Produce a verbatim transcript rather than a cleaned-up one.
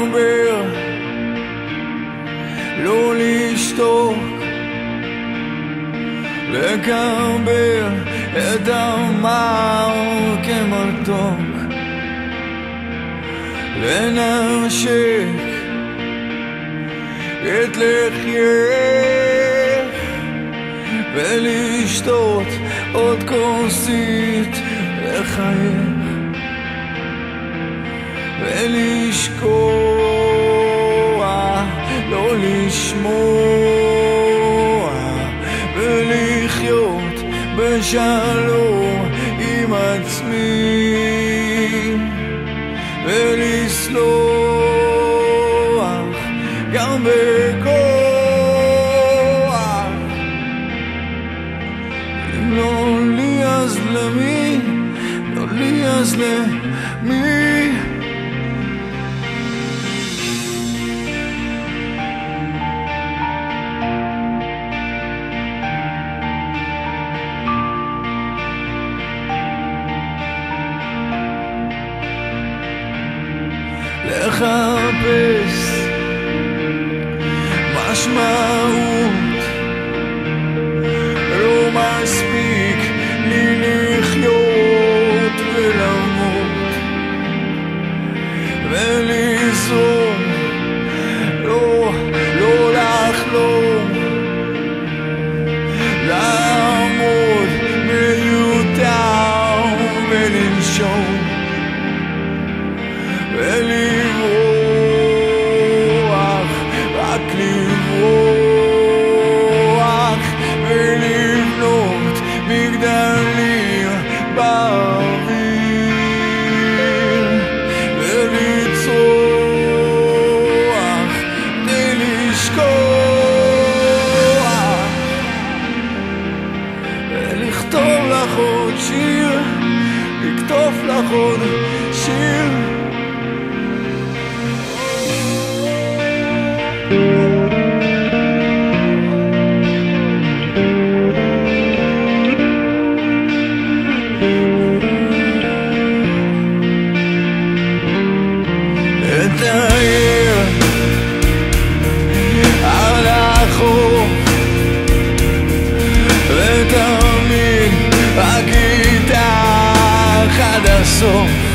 לדבר, לא לשתוק, לקבל את המר כמתוק, לנשק את לחייך ולשתות עוד כוסית לחייך ולשכוח, לא לשמוע ולחיות בשלום עם עצמי ולסלוח גם בכוח. אם לא לי אז למי, לא לי אז למי. לחפש משמעות, לא מספיק לי לחיות ולמות ולזרום, לא, לא לחלום, לעמוד מיותר ולנשום ולברוח, רק לברוח ולבנות מגדלים באוויר ולצרוח כדי לשכוח ולכתוב לך עוד שיר, לכתוב לך עוד שיר. לתאר על החוף ותמיד רק איתך עד הסוף.